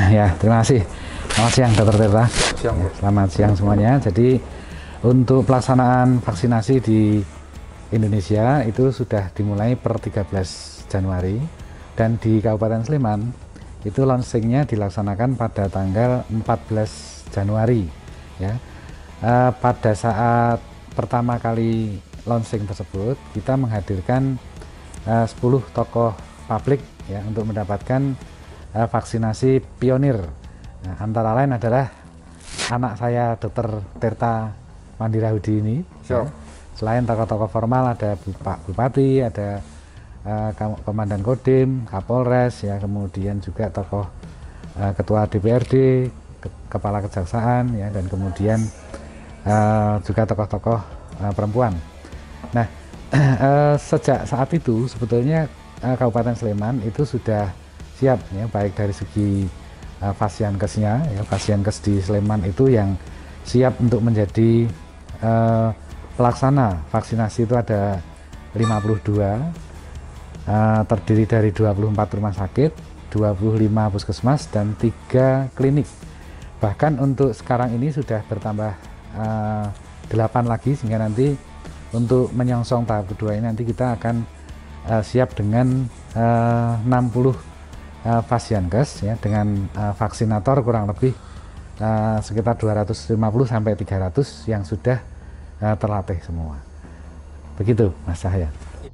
Ya, terima kasih. Selamat siang, Dr. Tirta. Siang, ya, selamat siang semuanya. Jadi untuk pelaksanaan vaksinasi di Indonesia itu sudah dimulai per 13 Januari dan di Kabupaten Sleman itu launchingnya dilaksanakan pada tanggal 14 Januari. Ya, pada saat pertama kali launching tersebut kita menghadirkan 10 tokoh publik ya untuk mendapatkan vaksinasi pionir. Nah, antara lain adalah anak saya Dr. Tirta Mandirahudi ini. Ya. Selain tokoh-tokoh formal ada Pak Bupati, ada Komandan Kodim, Kapolres, ya kemudian juga tokoh Ketua DPRD, Kepala Kejaksaan, ya dan kemudian juga tokoh-tokoh perempuan. Nah, sejak saat itu sebetulnya Kabupaten Sleman itu sudah siap ya, baik dari segi Fasiankesnya, ya, Fasiankes di Sleman itu yang siap untuk menjadi pelaksana vaksinasi itu ada 52, terdiri dari 24 rumah sakit, 25 puskesmas dan 3 klinik. Bahkan untuk sekarang ini sudah bertambah 8 lagi, sehingga nanti untuk menyongsong tahap kedua ini nanti kita akan siap dengan 60 Fasiankes ya, dengan vaksinator kurang lebih sekitar 250 sampai 300 yang sudah terlatih semua. Begitu Mas Cahya.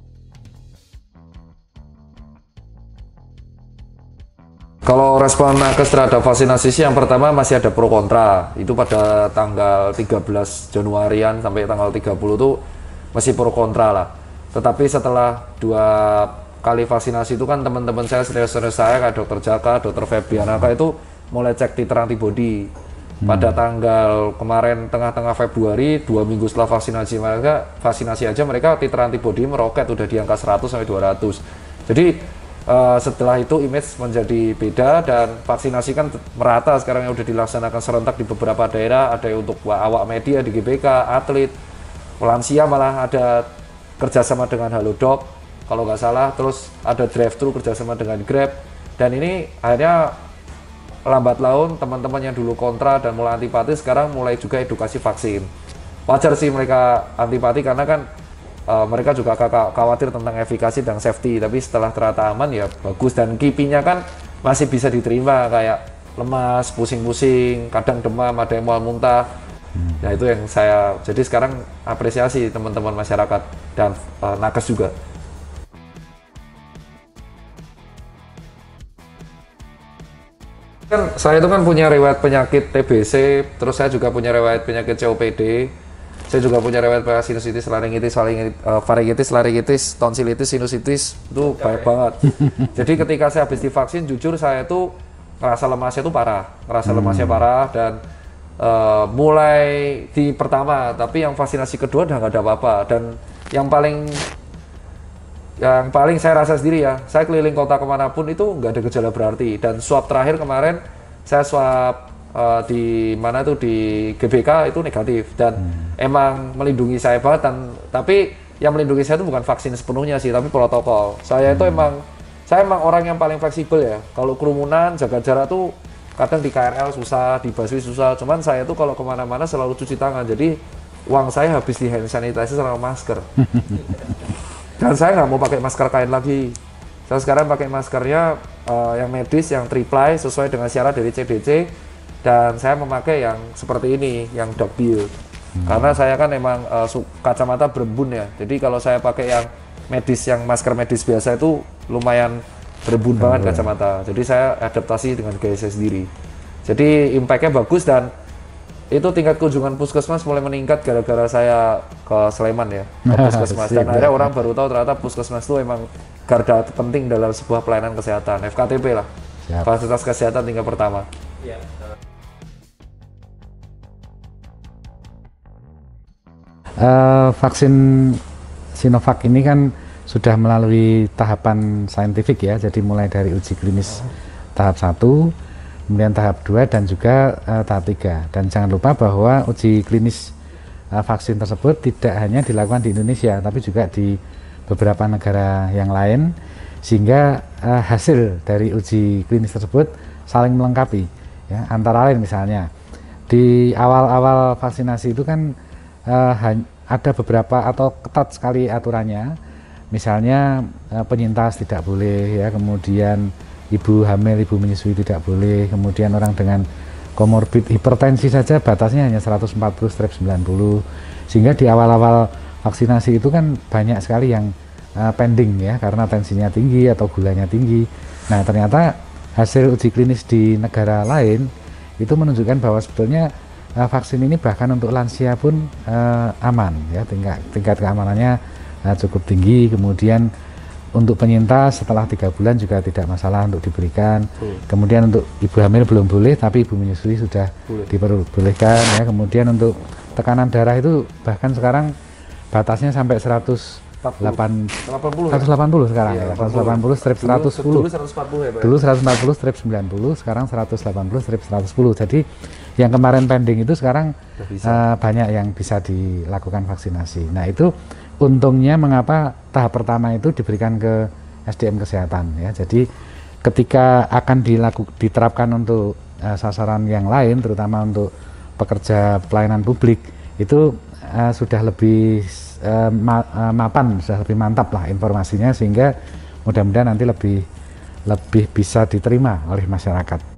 Kalau respon nakes terhadap vaksinasi sih yang pertama masih ada pro kontra. Itu pada tanggal 13 Januarian sampai tanggal 30 itu masih pro kontra lah. Tetapi setelah 2 kali vaksinasi itu kan teman-teman saya, senior-senior saya kayak Dr. Jaka, Dr. Febianaka itu mulai cek titer antibody. Pada tanggal kemarin tengah-tengah Februari, 2 minggu setelah vaksinasi aja mereka titer antibody meroket udah di angka 100 sampai 200. Jadi setelah itu image menjadi beda dan vaksinasi kan merata sekarang yang udah dilaksanakan serentak di beberapa daerah, ada yang untuk awak media di GBK, atlet, lansia malah ada kerjasama dengan Halodoc kalau nggak salah, terus ada drive-thru kerjasama dengan Grab, dan ini akhirnya lambat laun teman-teman yang dulu kontra dan mulai antipati sekarang mulai juga edukasi vaksin. Wajar sih mereka antipati karena kan mereka juga khawatir tentang efikasi dan safety, tapi setelah ternyata aman ya bagus, dan kipinya kan masih bisa diterima kayak lemas, pusing-pusing, kadang demam, ada yang mual muntah. Nah itu yang saya, jadi sekarang apresiasi teman-teman masyarakat dan nakes juga. Kan saya itu kan punya riwayat penyakit TBC, terus saya juga punya riwayat penyakit COPD. Saya juga punya riwayat sinusitis, laringitis, tonsilitis, sinusitis, itu baik banget. Jadi ketika saya habis divaksin, jujur saya itu ngerasa lemasnya itu parah, dan mulai di pertama, tapi yang vaksinasi kedua udah nggak ada apa-apa. Dan yang paling saya rasa sendiri ya, saya keliling kota kemanapun itu nggak ada gejala berarti. Dan swab terakhir kemarin saya swab di mana tuh di GBK itu negatif, dan emang melindungi saya banget. Tapi yang melindungi saya itu bukan vaksin sepenuhnya sih, tapi protokol. Saya emang orang yang paling fleksibel ya. Kalau kerumunan jaga jarak tuh kadang di KRL susah, di busway susah. Cuman saya tuh kalau kemana-mana selalu cuci tangan. Jadi uang saya habis di hand sanitizer sama masker. Dan saya nggak mau pakai masker kain lagi. Saya sekarang pakai maskernya yang medis, yang tri-ply sesuai dengan syarat dari CDC. Dan saya memakai yang seperti ini, yang double. Karena saya kan emang kacamata berembun ya. Jadi kalau saya pakai yang medis, yang masker medis biasa itu lumayan berembun banget kacamata. Jadi saya adaptasi dengan gaya saya sendiri. Jadi impact-nya bagus, dan itu tingkat kunjungan puskesmas mulai meningkat gara-gara saya ke Sleman ya, ke puskesmas. Dan akhirnya orang baru tahu ternyata puskesmas itu emang garda penting dalam sebuah pelayanan kesehatan, FKTP lah. Fasilitas kesehatan tingkat pertama. Ya. Vaksin Sinovac ini kan sudah melalui tahapan saintifik ya, jadi mulai dari uji klinis tahap 1, kemudian tahap 2 dan juga tahap 3. Dan jangan lupa bahwa uji klinis vaksin tersebut tidak hanya dilakukan di Indonesia, tapi juga di beberapa negara yang lain, sehingga hasil dari uji klinis tersebut saling melengkapi ya, antara lain misalnya di awal-awal vaksinasi itu kan ada beberapa atau ketat sekali aturannya, misalnya penyintas tidak boleh ya, kemudian ibu hamil, ibu menyusui tidak boleh, kemudian orang dengan komorbid hipertensi saja batasnya hanya 140/90, sehingga di awal-awal vaksinasi itu kan banyak sekali yang pending ya, karena tensinya tinggi atau gulanya tinggi. Nah ternyata hasil uji klinis di negara lain itu menunjukkan bahwa sebetulnya vaksin ini bahkan untuk lansia pun aman ya, tingkat keamanannya cukup tinggi. Kemudian untuk penyintas setelah 3 bulan juga tidak masalah untuk diberikan. Kemudian untuk ibu hamil belum boleh, tapi ibu menyusui sudah diperbolehkan ya. Kemudian untuk tekanan darah itu bahkan sekarang batasnya sampai 180 sekarang ya, 180/110. Dulu 140/90, sekarang 180/110. Jadi yang kemarin pending itu sekarang banyak yang bisa dilakukan vaksinasi. Nah itu untungnya mengapa tahap pertama itu diberikan ke SDM kesehatan ya. Jadi ketika akan diterapkan untuk sasaran yang lain, terutama untuk pekerja pelayanan publik, itu sudah lebih mapan, sudah lebih mantap lah informasinya, sehingga mudah-mudahan nanti lebih bisa diterima oleh masyarakat.